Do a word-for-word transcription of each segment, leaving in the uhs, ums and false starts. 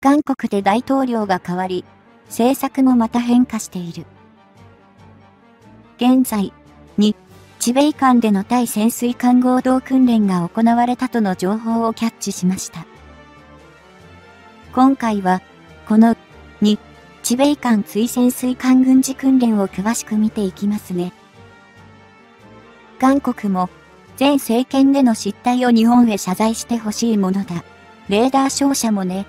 韓国で大統領が変わり、政策もまた変化している。現在、日米間での対潜水艦合同訓練が行われたとの情報をキャッチしました。今回は、この日米間追潜水艦軍事訓練を詳しく見ていきますね。韓国も、前政権での失態を日本へ謝罪してほしいものだ。レーダー照射もね。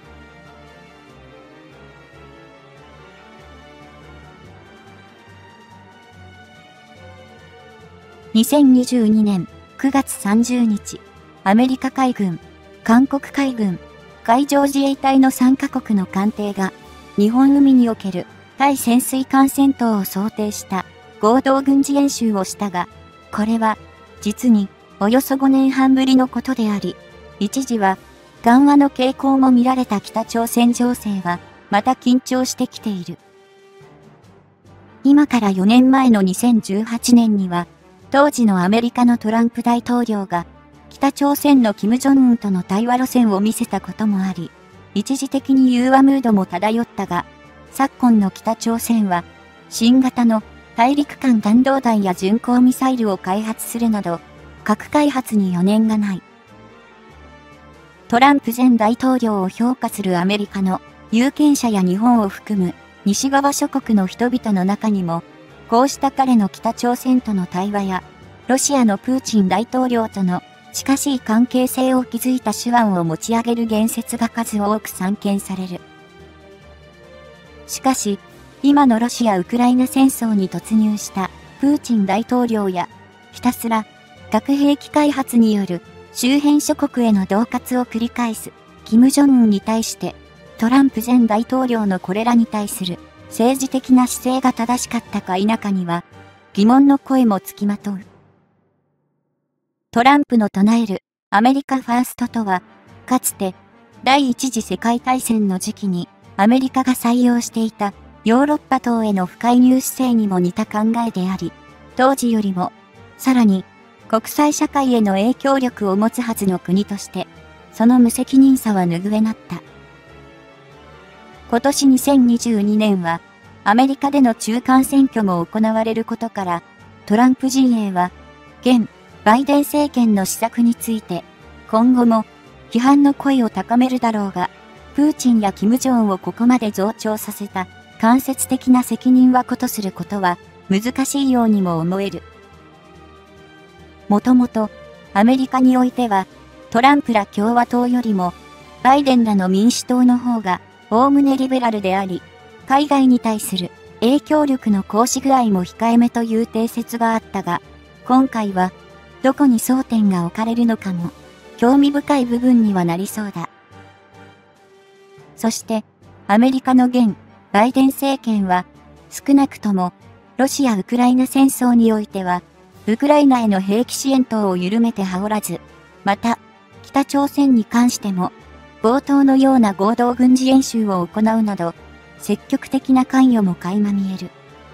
にせんにじゅうにねんくがつさんじゅうにち、アメリカ海軍、韓国海軍、海上自衛隊のさんかこくの艦艇が、日本海における対潜水艦戦闘を想定した合同軍事演習をしたが、これは実におよそごねんはんぶりのことであり、一時は緩和の傾向も見られた北朝鮮情勢はまた緊張してきている。今からよねんまえのにせんじゅうはちねんには、当時のアメリカのトランプ大統領が北朝鮮のキム・ジョンウンとの対話路線を見せたこともあり、一時的に融和ムードも漂ったが、昨今の北朝鮮は新型の大陸間弾道弾や巡航ミサイルを開発するなど、核開発に余念がない。トランプ前大統領を評価するアメリカの有権者や日本を含む西側諸国の人々の中にも、こうした彼の北朝鮮との対話や、ロシアのプーチン大統領との近しい関係性を築いた手腕を持ち上げる言説が数多く散見される。しかし、今のロシア・ウクライナ戦争に突入したプーチン大統領や、ひたすら核兵器開発による周辺諸国への恫喝を繰り返すキム・ジョンウンに対して、トランプ前大統領のこれらに対する政治的な姿勢が正しかったか否かには、疑問の声もつきまとう。トランプの唱えるアメリカファーストとは、かつて第一次世界大戦の時期にアメリカが採用していたヨーロッパ等への不介入姿勢にも似た考えであり、当時よりもさらに国際社会への影響力を持つはずの国として、その無責任さは拭えなった。今年にせんにじゅうにねんはアメリカでの中間選挙も行われることから、トランプ陣営は現バイデン政権の施策について今後も批判の声を高めるだろうが、プーチンやキム・ジョンをここまで増長させた間接的な責任はことすることは難しいようにも思える。もともとアメリカにおいてはトランプら共和党よりもバイデンらの民主党の方がおおむねリベラルであり、海外に対する影響力の行使具合も控えめという定説があったが、今回はどこに争点が置かれるのかも興味深い部分にはなりそうだ。そしてアメリカの現バイデン政権は少なくともロシア・ウクライナ戦争においてはウクライナへの兵器支援等を緩めてはおらず、また北朝鮮に関しても冒頭のような合同軍事演習を行うなど積極的な関与も垣間見える。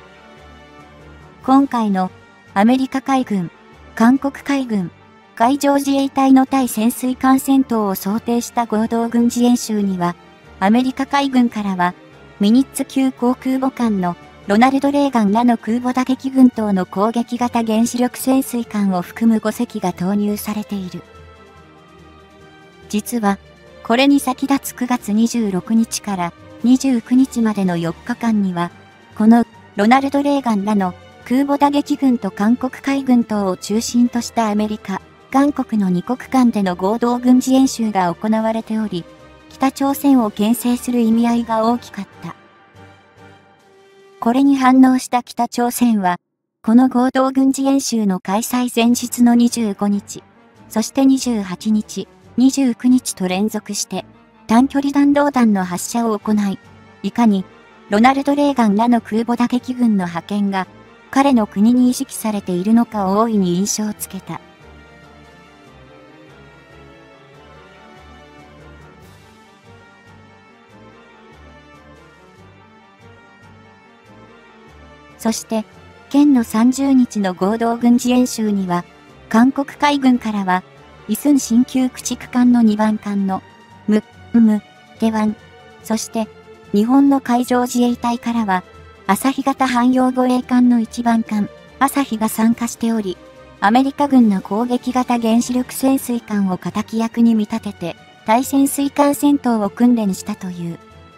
今回のアメリカ海軍、韓国海軍、海上自衛隊の対潜水艦戦闘を想定した合同軍事演習には、アメリカ海軍からはミニッツ級航空母艦のロナルド・レーガンらの空母打撃群島の攻撃型原子力潜水艦を含むごせきが投入されている。実は、これに先立つくがつにじゅうろくにちからにじゅうくにちまでのよっかかんには、このロナルド・レーガンらの空母打撃群と韓国海軍等を中心としたアメリカ、韓国のにこく間での合同軍事演習が行われており、北朝鮮を牽制する意味合いが大きかった。これに反応した北朝鮮は、この合同軍事演習の開催前日のにじゅうごにち、そしてにじゅうはちにち、にじゅうくにちと連続して短距離弾道弾の発射を行い、いかにロナルド・レーガンらの空母打撃群の派遣が彼の国に意識されているのかを大いに印象をつけた。そして、県のさんじゅうにちの合同軍事演習には、韓国海軍からは、イスン新旧駆逐艦のにばん艦のム、ウム、テワン、 そして、日本の海上自衛隊からは、朝日型汎用護衛艦の一番艦、朝日が参加しており、アメリカ軍の攻撃型原子力潜水艦を敵役に見立てて、対潜水艦戦闘を訓練したという。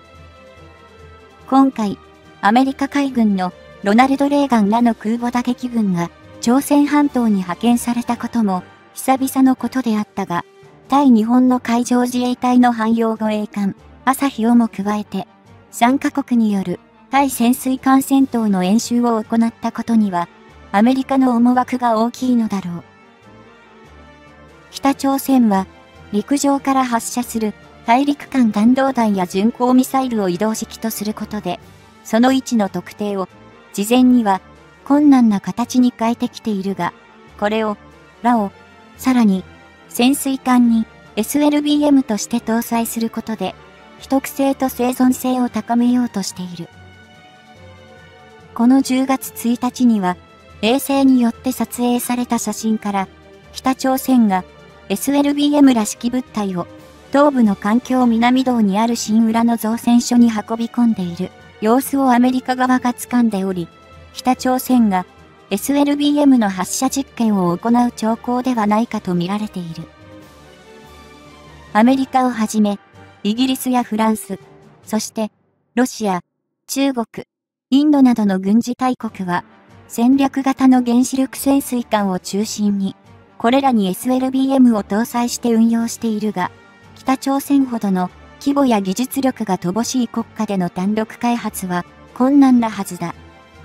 今回、アメリカ海軍のロナルド・レーガンらの空母打撃群が朝鮮半島に派遣されたことも久々のことであったが、対日本の海上自衛隊の汎用護衛艦、朝日をも加えて、さんカ国による対潜水艦戦闘の演習を行ったことには、アメリカの思惑が大きいのだろう。北朝鮮は、陸上から発射する大陸間弾道弾や巡航ミサイルを移動式とすることで、その位置の特定を、事前には困難な形に変えてきているが、これを、ラオ、さらに、潜水艦に エスエルビーエム として搭載することで、秘匿性と生存性を高めようとしている。このじゅうがつついたちには、衛星によって撮影された写真から、北朝鮮が エスエルビーエム らしき物体を、東部の環境南道にある新浦の造船所に運び込んでいる様子をアメリカ側が掴んでおり、北朝鮮が エスエルビーエム の発射実験を行う兆候ではないかと見られている。アメリカをはじめ、イギリスやフランス、そしてロシア、中国、インドなどの軍事大国は、戦略型の原子力潜水艦を中心に、これらに エスエルビーエム を搭載して運用しているが、北朝鮮ほどの規模や技術力が乏しい国家での単独開発は困難なはずだ。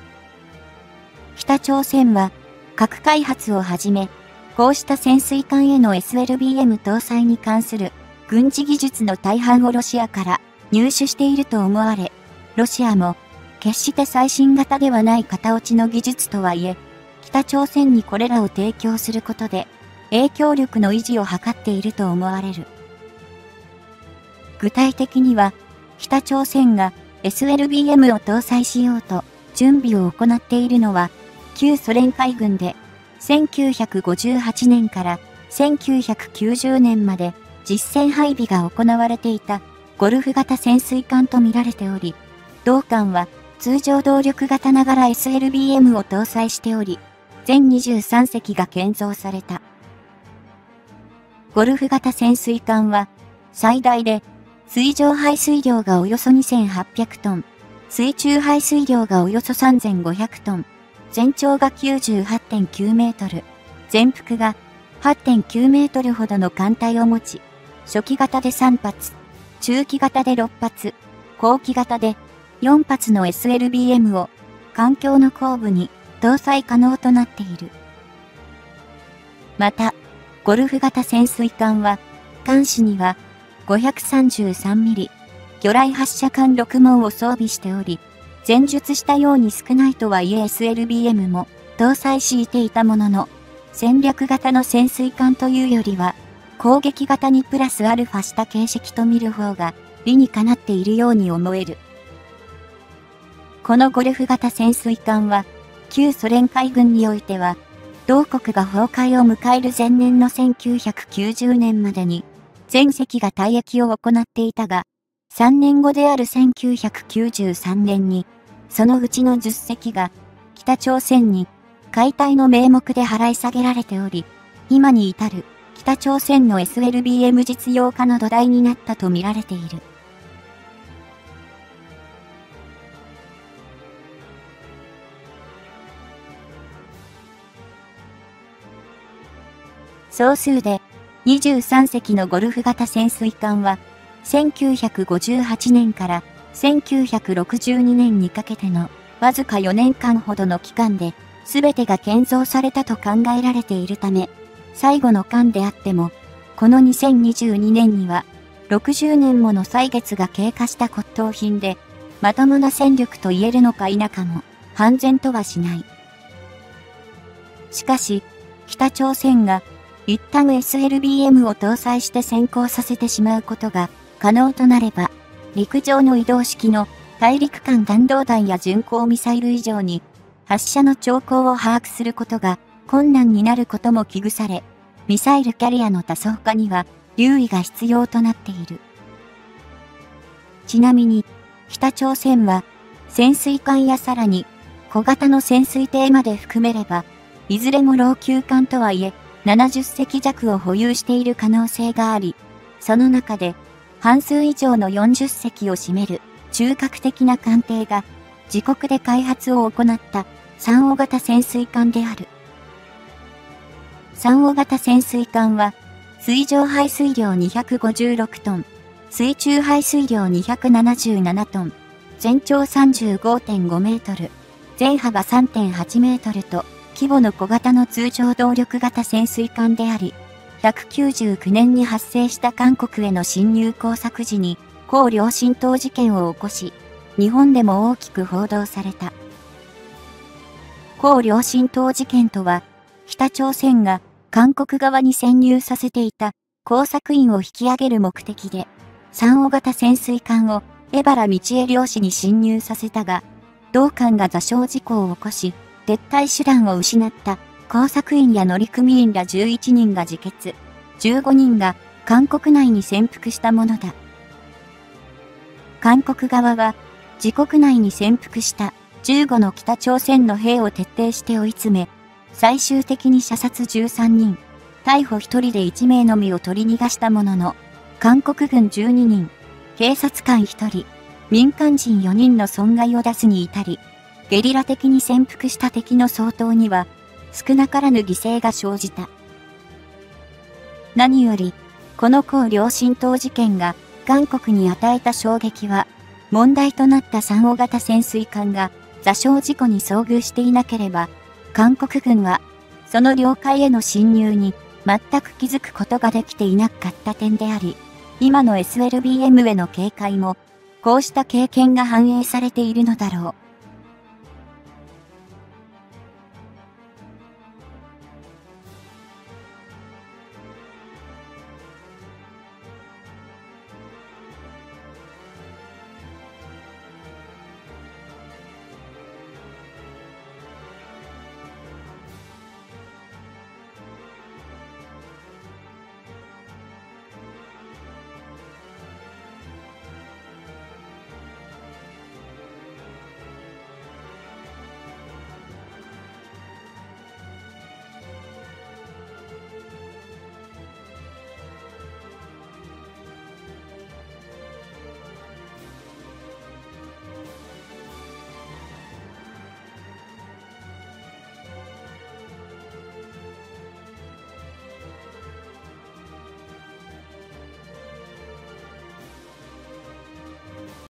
北朝鮮は核開発をはじめ、こうした潜水艦への エスエルビーエム 搭載に関する軍事技術の大半をロシアから入手していると思われ、ロシアも決して最新型ではない型落ちの技術とはいえ、北朝鮮にこれらを提供することで影響力の維持を図っていると思われる。具体的には、北朝鮮が エスエルビーエム を搭載しようと準備を行っているのは、旧ソ連海軍でせんきゅうひゃくごじゅうはちねんからせんきゅうひゃくきゅうじゅうねんまで実戦配備が行われていたゴルフ型潜水艦と見られており、同艦は通常動力型ながら エスエルビーエム を搭載しており、全にじゅうさんせきが建造された。ゴルフ型潜水艦は最大で水上排水量がおよそにせんはっぴゃくトン、水中排水量がおよそさんぜんごひゃくトン、全長が きゅうじゅうはちてんきゅうメートル、全幅が はちてんきゅうメートルほどの艦隊を持ち、初期型でさんぱつ、中期型でろっぱつ、後期型でよんぱつの エスエルビーエム を艦橋の後部に搭載可能となっている。また、ゴルフ型潜水艦は、艦首にはごひゃくさんじゅうさんミリ、魚雷発射管ろくもんを装備しており、前述したように少ないとはいえ エスエルビーエム も搭載していていたものの、戦略型の潜水艦というよりは、攻撃型にプラスアルファした形式と見る方が理にかなっているように思える。このゴルフ型潜水艦は、旧ソ連海軍においては、同国が崩壊を迎える前年のせんきゅうひゃくきゅうじゅうねんまでに、全隻が退役を行っていたが、さんねんごであるせんきゅうひゃくきゅうじゅうさんねんに、そのうちのじゅっせきが、北朝鮮に解体の名目で払い下げられており、今に至る北朝鮮の エスエルビーエム 実用化の土台になったと見られている。総数でにじゅうさんせきのゴルフ型潜水艦は、せんきゅうひゃくごじゅうはちねんからせんきゅうひゃくろくじゅうにねんにかけてのわずかよねんかんほどの期間で全てが建造されたと考えられているため、最後の艦であっても、このにせんにじゅうにねんにはろくじゅうねんもの歳月が経過した骨董品で、まともな戦力と言えるのか否かも、判然とはしない。しかし、北朝鮮が一旦 エスエルビーエム を搭載して先行させてしまうことが可能となれば、陸上の移動式の大陸間弾道弾や巡航ミサイル以上に発射の兆候を把握することが困難になることも危惧され、ミサイルキャリアの多層化には留意が必要となっている。 ちなみに、北朝鮮は、潜水艦やさらに、小型の潜水艇まで含めれば、いずれも老朽艦とはいえ、ななじゅっせき弱を保有している可能性があり、その中で、半数以上のよんじゅっせきを占める中核的な艦艇が、自国で開発を行った三尾型潜水艦である。三尾型潜水艦は、水上排水量にひゃくごじゅうろくトン、水中排水量にひゃくななじゅうななトン、全長 さんじゅうごてんごメートル、全幅 さんてんはちメートルと、規模の小型の通常動力型潜水艦であり、ひゃくきゅうじゅうきゅうねんに発生した韓国への侵入工作時に、黄両親島事件を起こし、日本でも大きく報道された。黄両親島事件とは、北朝鮮が韓国側に潜入させていた工作員を引き上げる目的で、三尾型潜水艦を江原道恵漁師に侵入させたが、同艦が座礁事故を起こし、撤退手段を失った工作員や乗組員らじゅういちにんが自決、じゅうごにんが韓国内に潜伏したものだ。韓国側は、自国内に潜伏したじゅうごの北朝鮮の兵を徹底して追い詰め、最終的に射殺じゅうさんにん、逮捕ひとりでいちめいのみを取り逃がしたものの、韓国軍じゅうににん、警察官ひとり、民間人よにんの損害を出すに至り、ゲリラ的に潜伏した敵の掃討には、少なからぬ犠牲が生じた。何より、この黄両親島事件が韓国に与えた衝撃は、問題となった三尾型潜水艦が座礁事故に遭遇していなければ、韓国軍は、その領海への侵入に全く気づくことができていなかった点であり、今の エスエルビーエム への警戒も、こうした経験が反映されているのだろう。